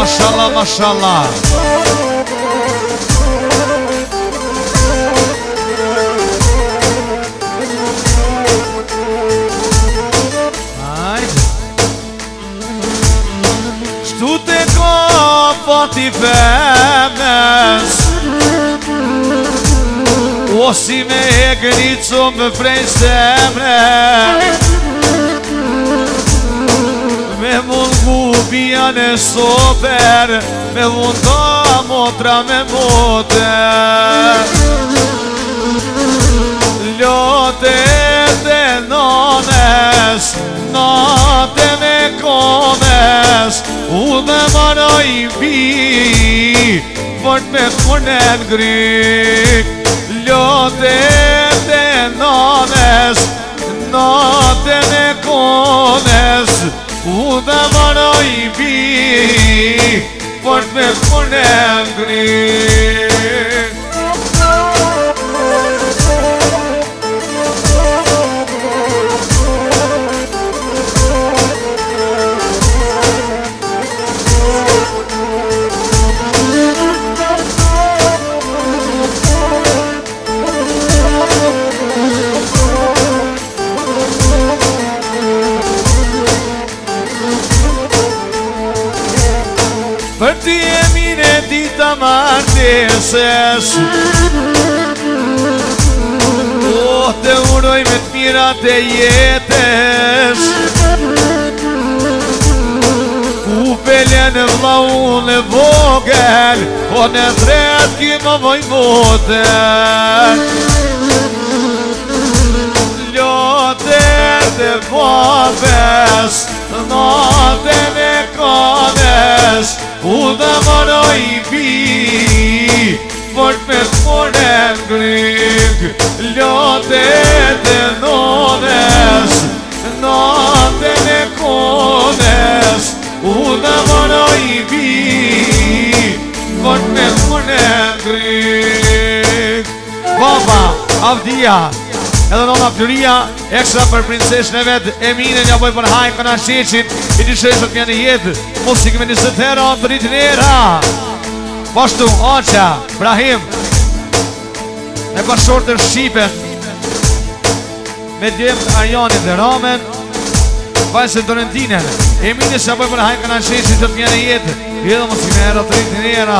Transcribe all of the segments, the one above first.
Mashallah, mashallah. Shtu te ka pati femnes, o si me e gënicu më prej semne, me mungu bia në soper, me munda motra me mote. Lote të nones, nate me kones, u dhe maroj bi, vërt me përnen grik. Lote të nones, nate me kones, u dhe maroj bi, vërt me përnen grik. Për ti e mire dita marteses, o te uroj me t'mirat e jetes, u pelen vlau në vogel, o në thret ki më vojvoten. Lotet e babes, natën e kanes, u dhe maroj bi, vërt me t'morën grig. Lotet e nones, natën e kones, u dhe maroj bi, vërt me t'morën grig. Baba, Avdia, edhe nona Pjuria, ekstra për princeshën e vetë, Emine një boj për hajnë këna sheqin, i të sheshët mjë në jetë, musikë me një sëtëra, të rritin era. Pashtu, Aqa, Brahim, e bashortër Shqipen, me djemë Arjanit dhe Ramen, vajse Dorentinen, Emine që boj për hajnë këna sheqin, të mjë në jetë, i edhe musikë me era, të rritin era.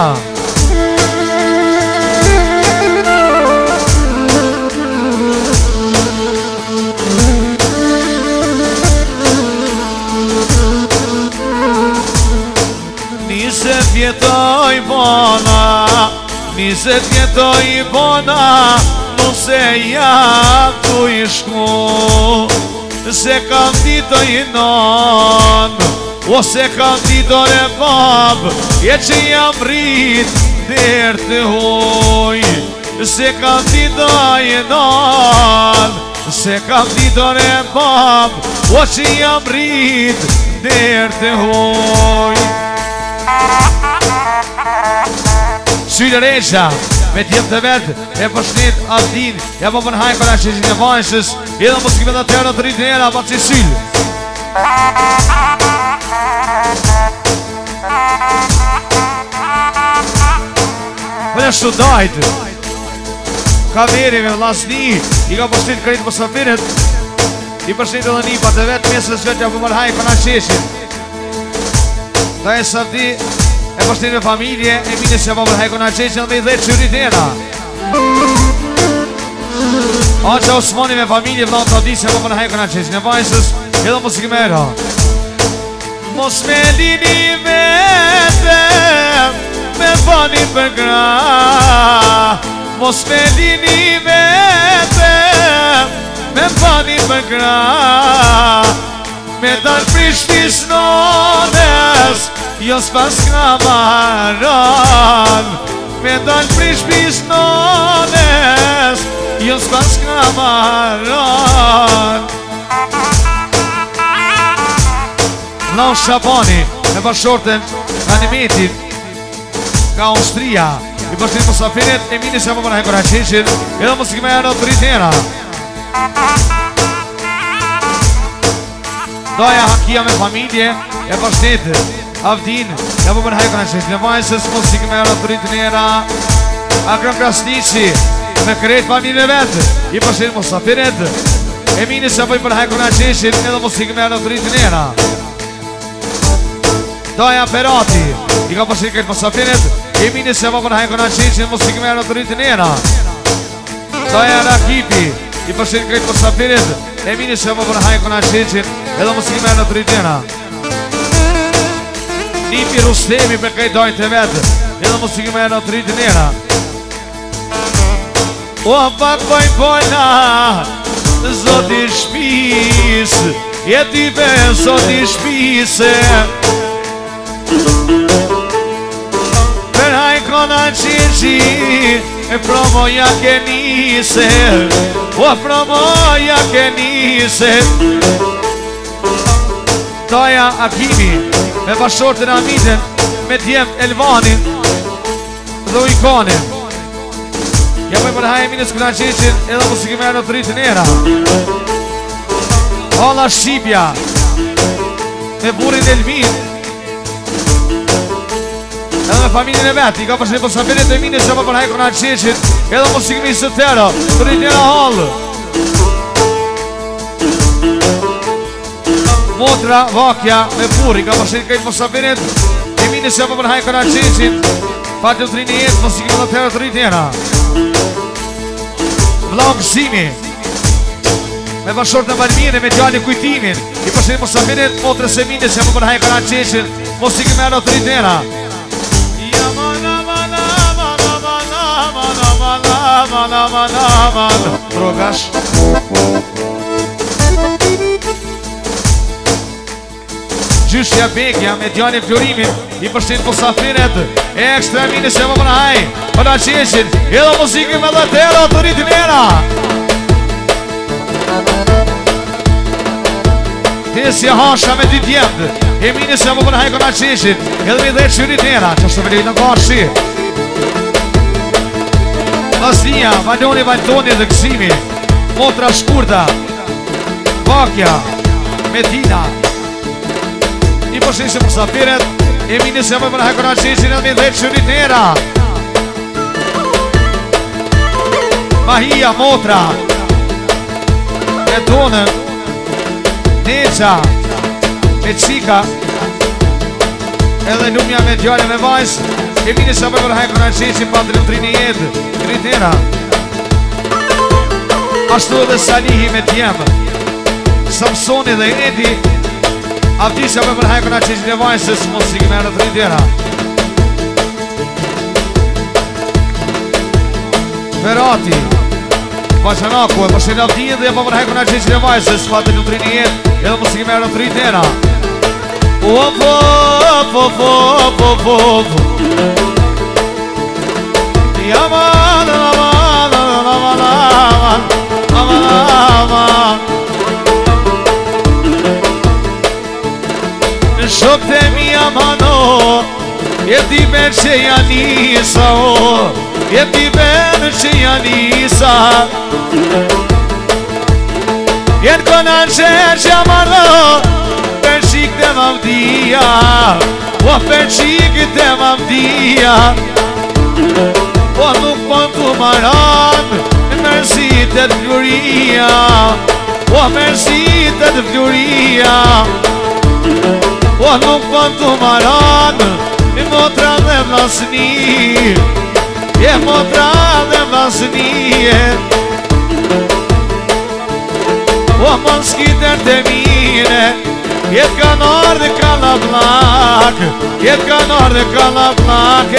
Niset vjetoj bona, niset vjetoj bona, nuse jam tu i shku, se kam dito i non, ose kam dito e bab, e që jam rrit der të huj, se kam dito i non, se kam dito e bab, o që jam rrit der të huj. Syre Reqa, me tjetë të vetë, e përshnit Aldin, ja po përhajnë për ashtë që një vajshës, edhe musikë të tërë të rritë njëra, pa që syllë. Për e shtu dajtë, ka verive, lasni, i ka përshnit këritë për safiret, i përshnit edhe një pa të vetë, mesës vetë, ja po përhajnë për ashtë qeshin. Da e sati, e përshnit me familje, Emine që babër hajko nga qeqen dhe i dhe qyrit era. Aqa Osmani me familje, vlau të adi që babër hajko nga qeqen e vajsës, edhe musikë me era. Mos me lini vete, me bani për gra, mos me lini vete, me bani për gra, me dal prishtis nones, jo s'pas kna maran, me dal prishtis nones, jo s'pas kna maran. Vlau Shabani, me bashorten Ganimetit, ka Austria, i bashkëtit Musafiret, Emine që më hekora qeqin, edhe musikë me janë të rritera. Doja Hakia me familje, e bashkëtit Avdin, ja po përhaj këna qështë në vajsës muzikë me rëtërit njera Akram Krasnici, me krejt familje vetë I përshin Musafiret Emini se po i përhaj këna qështë edhe muzikë me rëtërit njera Daja Perati, I ka përshin krejt Musafiret Emini se po përhaj këna qështë muzikë me rëtërit njera Daja Rakipi, I përshin krejt Musafiret Emini se po përhaj këna qështë edhe muzikë me rëtërit njera Nipi Rustemi për kaj dojnë të vetë Edhe musikë me në të rritë njera O pak pojnë pojna Zoti shpis Jeti për zoti shpise Për hajkona qiqi E promoja ke nise O promoja ke nise Daja Akimi Me bashortën Amiten Me djem Elvanin Dhe Ujkanin Ja për përhaj e minës këna qeqin Edhe musikë me në të rritë njera Hala Shqipja Me burin Elvin Edhe me familjen e vetë I ka përshin për safirit e minës Ja për përhaj këna qeqin Edhe musikë me isë të tëra Të rritë njera halë Motra Vakja me buri Ka përshin kajtë Musafirit Emini se për përhaj këna qeqin Fatë të trini jetë Musikë me dhe tërë të rritë njera Vlog Zimi Me bashortë në Balmire Me gjali Kujtimin I përshin Musafirit Motrës Emini se për përhaj këna qeqin Musikë me dhe të rritë njera Drogash Gjyshja Bekja me djani Florimin I përshin Musafiret E ekstra mini se më përhaj Për në qeshin Edhe muzikën me dhe tëra të rritë njera Tesja Hasha me dy djemdë E mini se më përhaj për në qeshin Edhe me dhe që rritë njera Që është të veli në gashi Vaslija, Valoni, Valtoni dhe Gzimi Motra Shkurta Vakja Medina I përshin se Musafiret Emini se më përhaj këna qeshin edhe me dhe që rritë njera Mahia Motra E Donën Neqa E Qika Edhe Lumja me djale me vajs Emini se më përhaj këna qeshin Pa të trini jetë Rritë njera Ashtu edhe Salihi me djemë Samsoni dhe Edi Avdisha me përhaj këna qeqin e vajsës Musikë me në të rritjera Ferati Bashanaku e përshin Avdijin dhe përhaj këna qeqin e vajsës Fatë në të rinjet Edhe musikë me në të rritjera Yaman aman aman aman aman aman Shok të mi amano Jeti ben që janisa Jeti ben që janisa Jenë konan që amano Per qik të mamdia O per qik të mamdia O nuk pon të maran Mërësit e të fluria O mërësit e të fluria O nuk pon të maran I motra dhe vlasni Je motra dhe vlasni O mon skiter të mire Jet kanar dhe kalablak Jet kanar dhe kalablak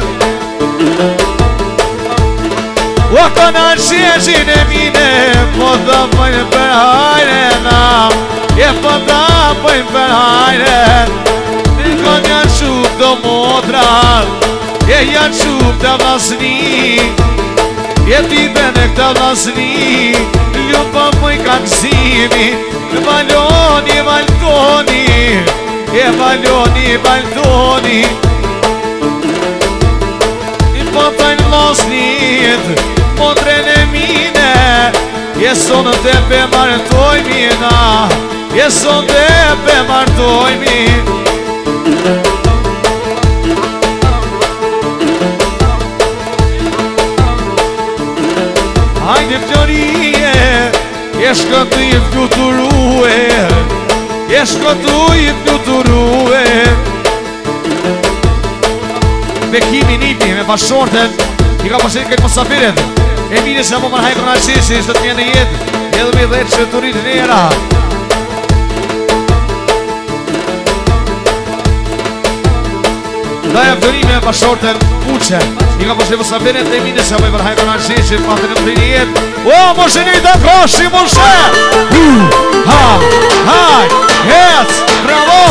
O kanar qeshin e mine Po të pojnë për hajrena Je po të pojnë për hajren Në kon janë shuk do motra Je janë shuk të vlasni Je t'i bene këta vlasni Ljumë po pojnë ka Gzimi Në Valoni, Valtoni Je Valoni, Valtoni I po pojnë vlasnit Motrën e mine Jeson të pe martojmina Jeson të pe martojmi Jesh këtu i fluturue, jesh këtu i fluturue. Me Kimi Nipi, me bashorten, I ka pasin këtë mosafiret. E mini se më më hajkër në qisi, së të mjë në jetë, edhe me dhe që të rritë njëra. Da e vërime e bashorten uqe, I ka pasin mosafiret, e mini se më më hajkër në qisi, pa të në të jetë. O, më shëni të koshi, më shë! Ha, haj, hec, bravo!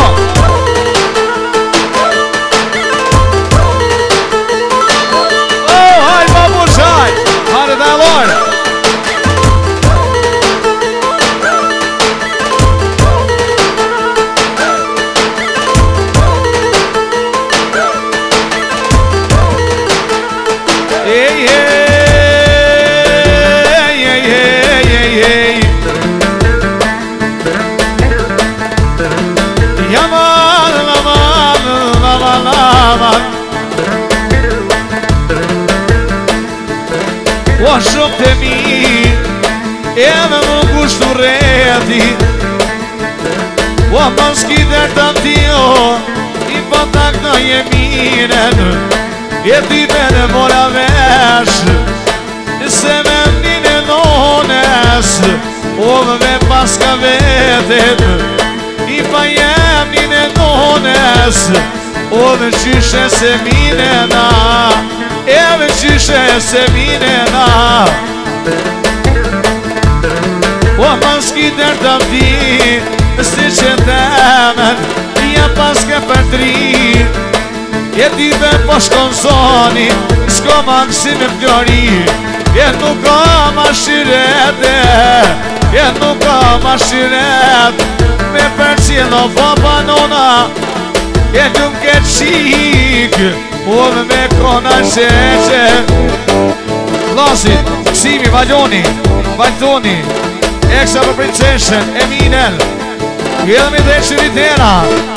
Hadi da Lord! Hey, hey, hey, hey, hey, hey. Yaman, yaman, yaman, yaman. O shumë të mi, edhe më kushtu reti. O më s'kider të tio, I pëtak në jeminen, E ti bene mora vesh, Se me mnine nones, O me paska vetet, I pa jem nine nones, O me qyshe se minena, Eve qyshe se minena. O maski der të mdi, Si që temen, Ja paske për tri, E dive po shkon zoni, S'ko maksi me pjori, E nuk ka ma shirete, E nuk ka ma shiret, Me për qilo po banona, E nuk ke qik, O me kona qeqe. Lasit, Simi, Valjoni, Vajtoni, Eksa për princeshen, Eminen, Edhe mi dhe qëritera.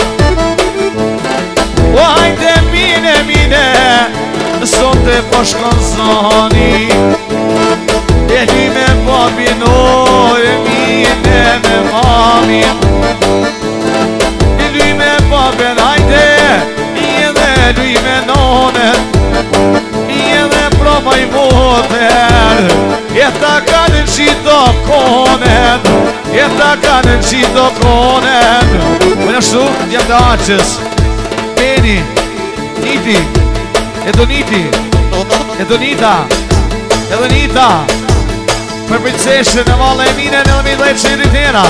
O hajde mine, mine, Sonte po shkon zoni, E një me papinoj, Mine me mamin, E një me papin, hajde, Lui me nonet, edhe prova I moter, E ta kanë në qito konen, E ta kanë në qito konen. Më nështu, jam të aqës, Beni, Niti, Edoniti, Edonita, Edonita, Për princeshen e vale e mine në mi dhe që I rritera.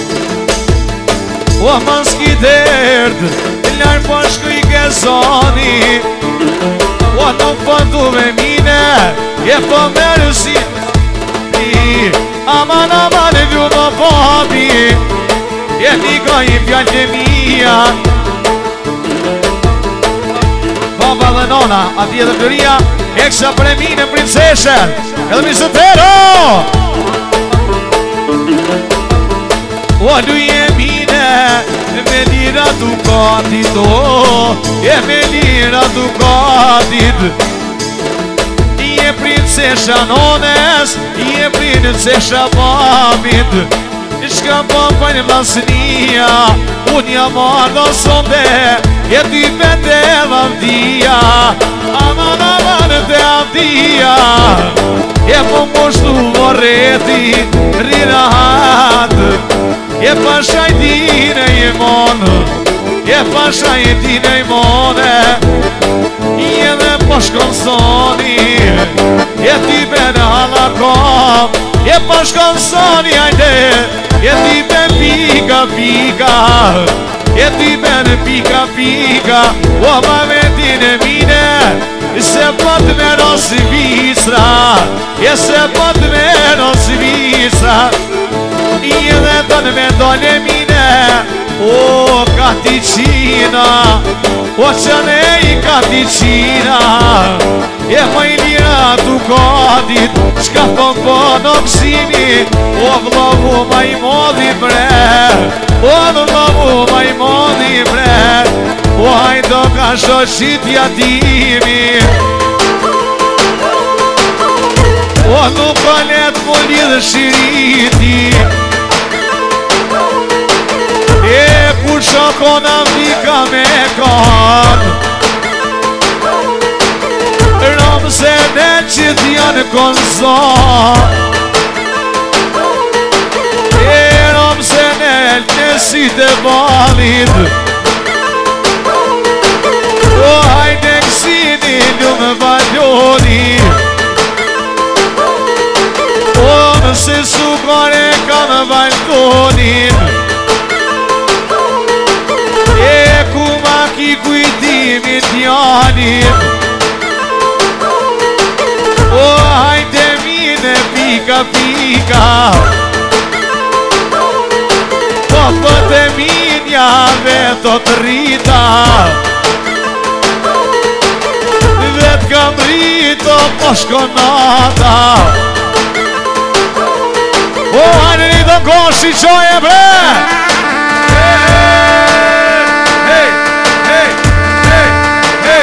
O më s'ki derd, Lërë po shku I gezoni, O nuk po duve mine, E po mërë si Aman, aman e vju më papi, E niko I fjallë të mija. Papa dhe nona, ati edhe fluria, Eksa për e mine princeshen, Edhe mi sëtero. O lui e mine, Me lira dukatit, E me lira dukatit, I e princesha nones, I e princesha babit, Shka papa një vlasnia, Unë jam ardo sonde, E ty vete vavdia, Aman, aman të avdia, E po moshtu vorreti, Rirahat, E pasha I dine I monë, E pasha I dine I mone, I edhe po shkon soni, E ti bene halakom, E po shkon soni ajde, E ti bene pika pika, E ti bene pika pika. O ma vendine mine, Se pat me nosi visra, E se pat me nosi visra, I edhe të në me dole mine, O katicina, O që ne I katicina, E më I lira dukatit, Shka thon po në kësimi, O vlovu ma I modhi bre, O vlovu ma I modhi bre, O hajdo ka shoqitja timi. O O nuk ka let mu lidhë shiriti E kur shakona vika me kanë Ramë se ne qit janë konzon E ramë se ne lësit e valit O hajde kësini lumë valoni O nëse sukare kam balkonin E ku ma ki kujtimit janin O hajde mine pika pika Po pëtë minjave të të rrita Vetë kam rrito po shkonata O hajde një të koshi qoj e bre Hej, hej, hej, hej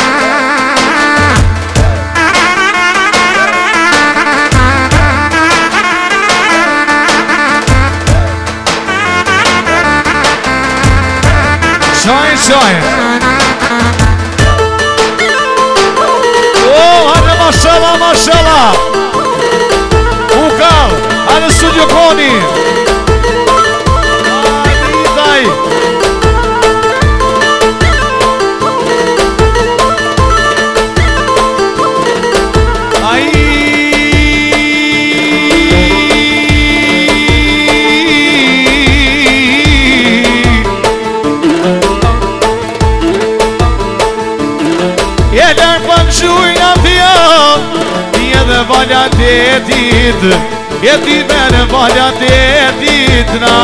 Qoj O hajde mashallah, mashallah U kall Hajde studio koni Hajde Valja të jetit Jetit me në valja të jetit na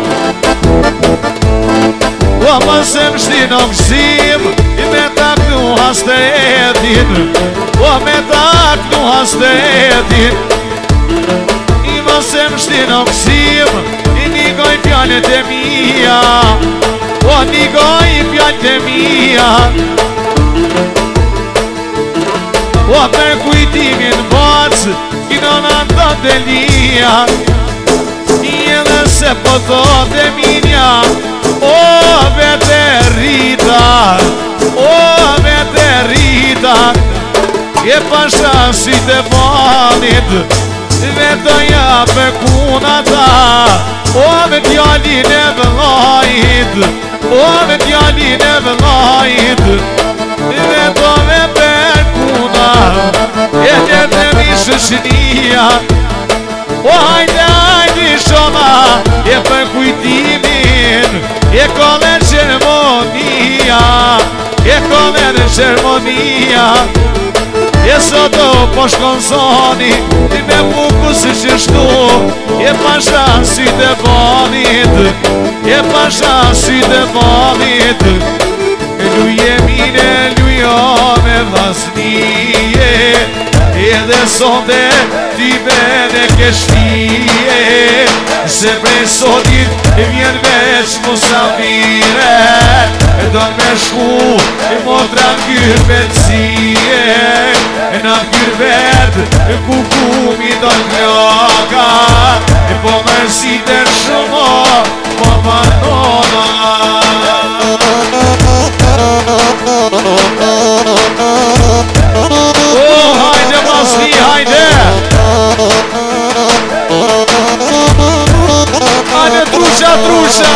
O më se më shti në kësim I me tak në hastretin O me tak në hastretin I më se më shti në kësim I një goj pjallet e mija O një goj pjallet e mija O për kujtimin bacë, kino në të të lija I edhe se po thot e minja O vete rrita, o vete rrita E pasha si të fanit, vetoja për kunata O me djallin e vëllajit, o me djallin e vëllajit Vetove për kuna E të mishë shënia O hajde, hajde shona E për kujtimin E kone qërmonia E kone qërmonia E soto po shkon zoni I me buku si qështu E pasha si të bonit E pasha si të bonit Luje mine, lujo me vlasnije Edhe sonde ti bene keshtije Se prej sotit vjen veç musafire Do me shku motra n'kyr petësie Në kyr vetë kukumi do n'kloka Po mërsi të shumë po pardona O hajde masni, hajde Hajde trusha, trusha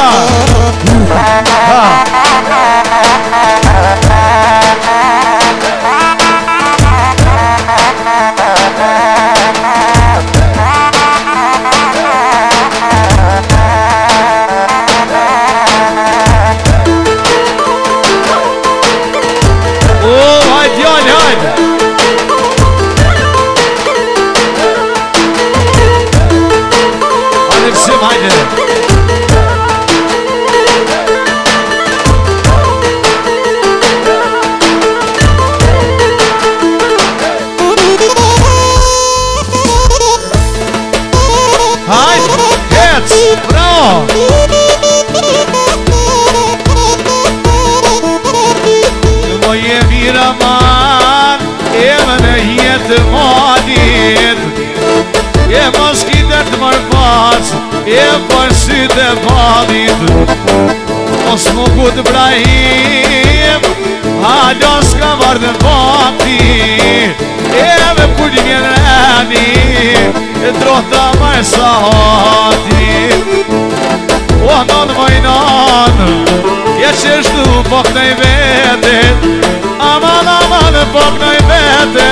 bac e për sytë e valit Mos më gut Ibrahim Halo s'ka vardë vakti Eve kur vjen rani E drota marë sa hati O non vojnon Je që shtu po kënoj vete Aman aman po kënoj vete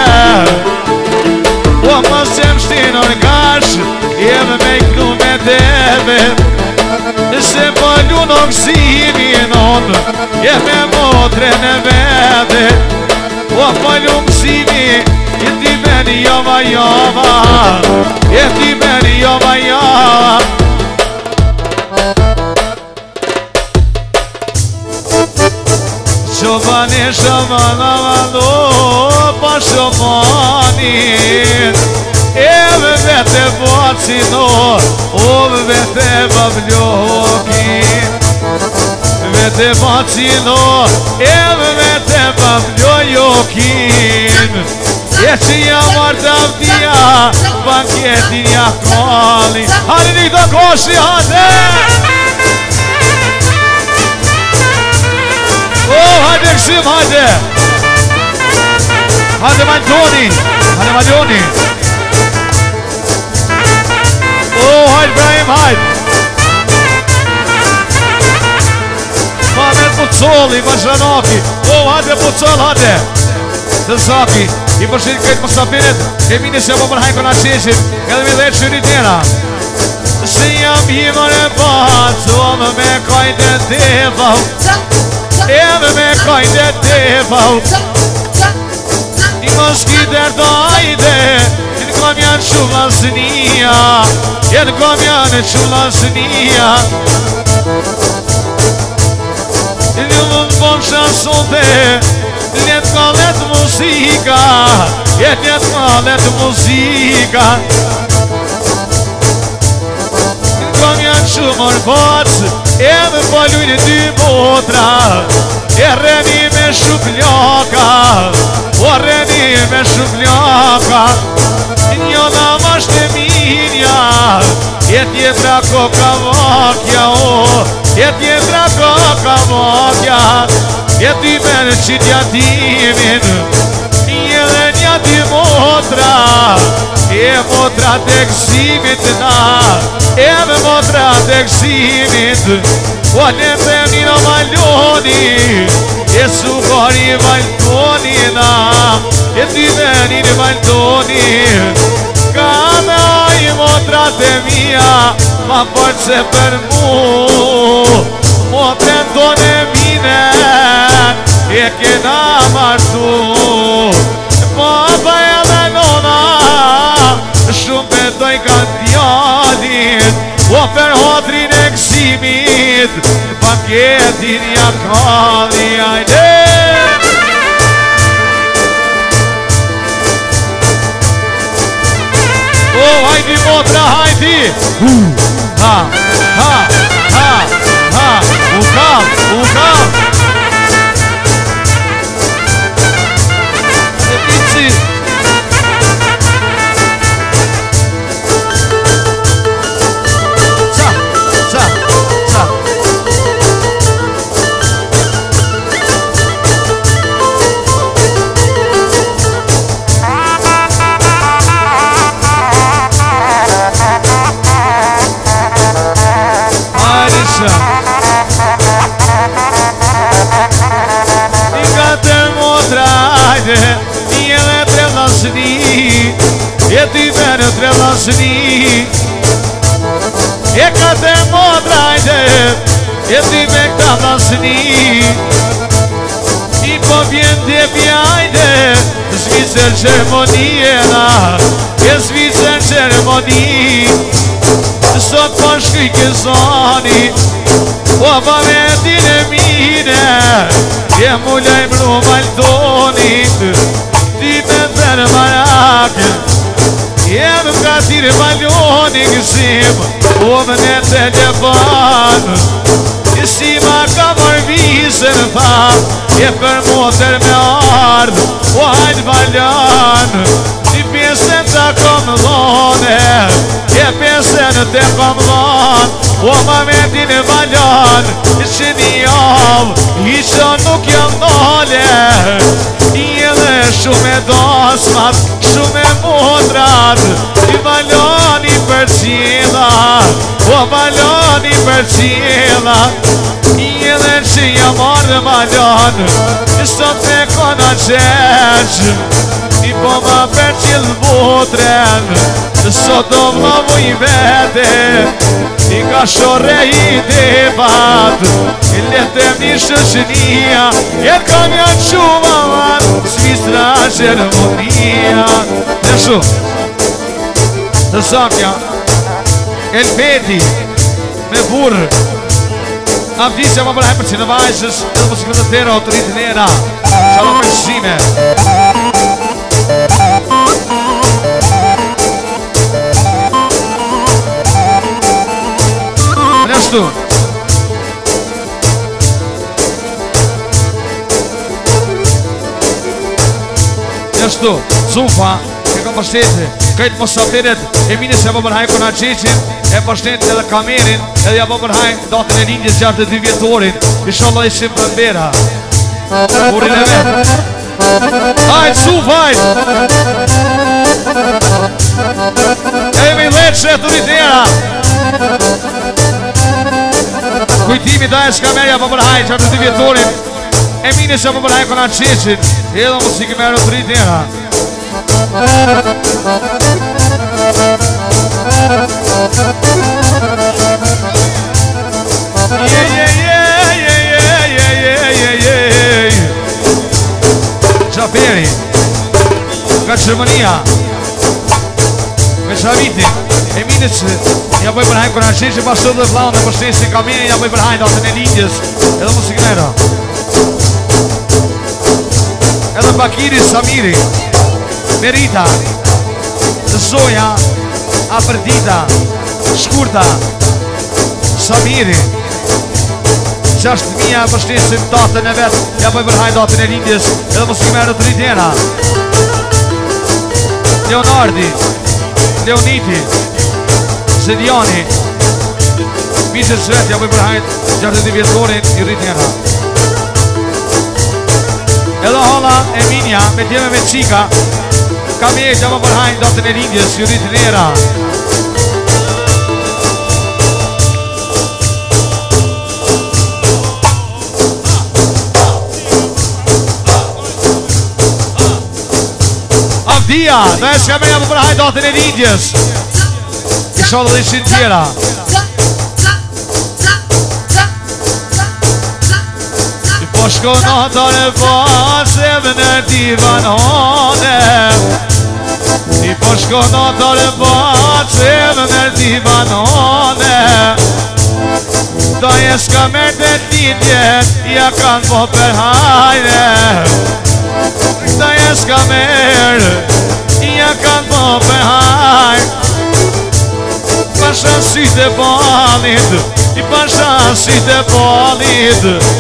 O mos që më shtinor gash Jeme me kënu me tebe Se po lunon kësimi non Jeme motre në vete O po lunon kësimi Jeti meni jova jova Jeti meni jova jova Shomani shomana valo Pa shomani Eve vete bacino Ove vete babljokin Vete bacino Eve vete babljokin E që jam martë avdia Banketin ja kalli Hajde një këto koshi hajde Hajde kësim hajde Hajde Maljoni Hajde Maljoni Hajde Ibrahim hajde Mamet Pucolli Vazhanaki Hajde Pucoll hajde Të zaki I përshit këtë mësafirit E mini se po përhajnë këna qeshit Edhe mi dhe qëri tjera Se jam himër e batë Ome me kajtë e tefau Eme me kajtë e tefau Një mëski dërdo ajde Në kom janë qullaznia Në kom janë qullaznia Në mund bom shansonte Let kallet muzika Let kallet muzika Kom janë shumër bac E me palujnë dy motra E reni me shupljaka O reni me shupljaka Njona masht e minja E tjetra koka vakja E tjetra koka vakja E ty me në qitja timin Një dhe një ty motra E motra të kësimit na E me motra të kësimit O në të mino Maljoni E sukari Maljoni na E ty me një Maljoni Ka me aj motra të mija Ma përë se për mu Motre tonë e mine E kena martu Papa e dhe nona Shumë betoj kanë djadin O për hodrin e kësimit Paketin ja kalli ajde O hajdi motra hajdi Ha ha ha ha Ukam ukam Një dhe tre vlasni E ty mene tre vlasni E ka te modrajde E ty me këta vlasni I po vjen të pjajde Zvicër qermoniena E zvicër qermoni Sot po shkri këzani Po pa vendin e mine E mu lejmru Maljtonit Ti me tërë marakë E më ka tire Maljoni kësim O më në telefon E si ma ka mërvisën tha E për motër me ardhë O hajtë Maljan I pjesën të kom dhone, e pjesën të kom dhone, o momentin e valon, që një javë, isha nuk jam nole, i edhe shumë e dosmat, shumë e modrat, i valoni për qila, o valoni për qila, i edhe që jam marrë valon, sot me kona qeq, i po ma për qilë botren, sot do vlavu i vete, i ka shore i debat, i letem një shëshnia, e kam janë shumë avan, s'mistra Gjermonia. Dhe shumë, të sakja, Elbeti, me burë, Avdisja më përhaj për që në vajzës, edhe më siklet të tëra, autoritin era, qalo për shime. Nështu. Nështu, Zufa, e kam përshtete, këtë mosafiret, e mini se më përhaj për në qeqin, e përshtete edhe kamerin, edhe ja më përhaj datën e lindjes 62 vjetorin, inshallah ishim për mbera. Urin e vetë. Hajtë, Zufa, hajtë! E me letë që e të rritera. Kujtimi da e shkamerja për përhaj 62 vjetorin, e mini se më përhaj për në qeqin, edhe musikë me të rritera. Gjaperi nga Gjermania me Shavitin e mini që ja bëj përhajnë kërë në qeqin pas të dhe vlaun e përshtesin kamerin ja bëj përhajnë datën e lindjes edhe musikë mera edhe Bakiri Samiri Merita Zoja Aperdita Shkurta Samiri 6.000 përshtesin datën e vetë ja bëj përhajnë datën e lindjes edhe musikë mera të rritjena Leonardi Leoniti Zedjani Misër Svet ja bëj përhajnë 62 vjetorin i rritjena edhe hala Eminia me tjeme me qika kam e që më përhajnë datën e lindjes i rritjera Avdia, da e shka meja më përhajnë datën e lindjes i shodë dhe ishin tjera Po shko natër e paseve në divanone I po shko natër e paseve në divanone Da e s'ka mërë të lindjet ja kanë po përhajne Da e s'ka mërë ja kanë po përhajne Pasha sytë e balit I pasha sytë e balit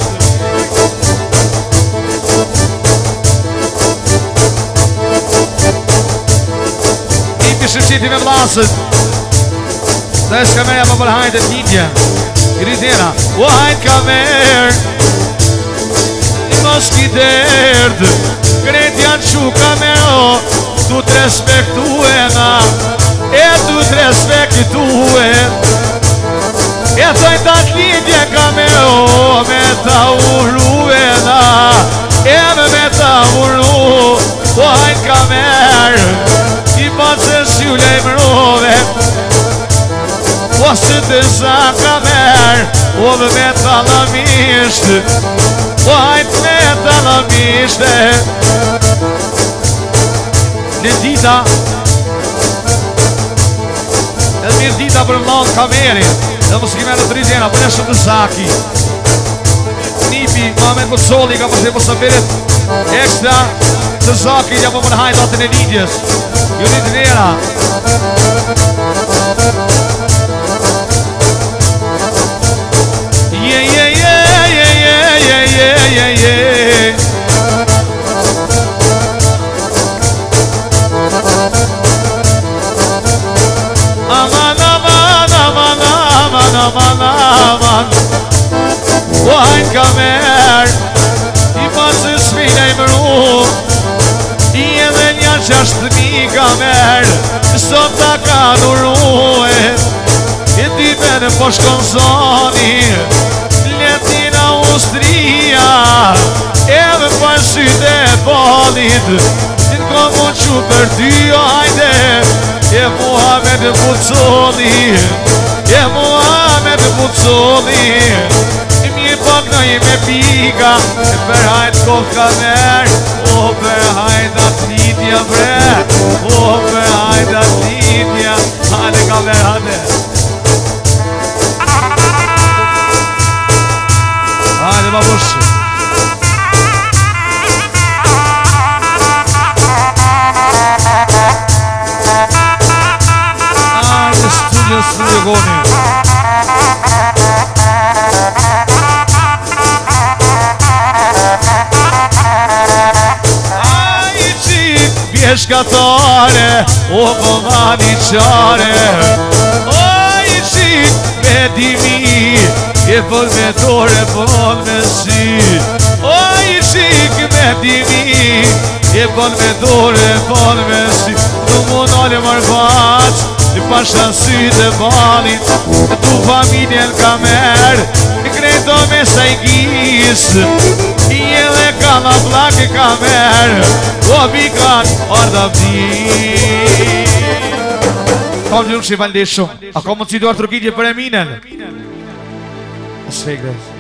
Shqipti me vlasët Da e shkamerja më përhajt e t'indje I rritjena O hajt kamer I mos kiterd Kret janë që kamero Tu t'respektuena E tu t'respektuena E tojnë ta t'lindje kamero Me ta urruena E me ta urru O hajt kamer I pasë s'jule i mrove O së të zaka merë O dhe me talamisht O hajt me talamisht Në dita E mirë dita për mlanë kamerin Dhe mos kime në të rritjena Për e shumë të zaki Nipi, Mamet Mocoli ka përshë posafirit Ekstra të zaki Ja për përhajnë datën e lindjes Ju një të njera kamer I pasë shpina I mru I edhe një 6.000 kamer Sot ta ka nurue I type në po shkon zoni Letin Austria Edhe për syte balit Në komu që për ty o hajde E Muhammed Bucoli E Muhammed Bucoli Mi pak në I me pika E për hajt kohë ka merë O për hajt atë lidja bre O për hajt atë lidja Hajde ka merë hajde Hajde babush Hajde studio goni Aj qik bjeshkatare O pëmani qare Aj qik bedimi E për me dore, për me sy O I shik me dimi E për me dore, për me sy Tu më nale mërbac I pasha sy të balit Tu familjen ka merë I kreto me sajgis I edhe ka la plake ka merë O bikat arda vdi Ka më gjurë që I valde shumë A ka më të situar trukitje për Eminen Let's take this.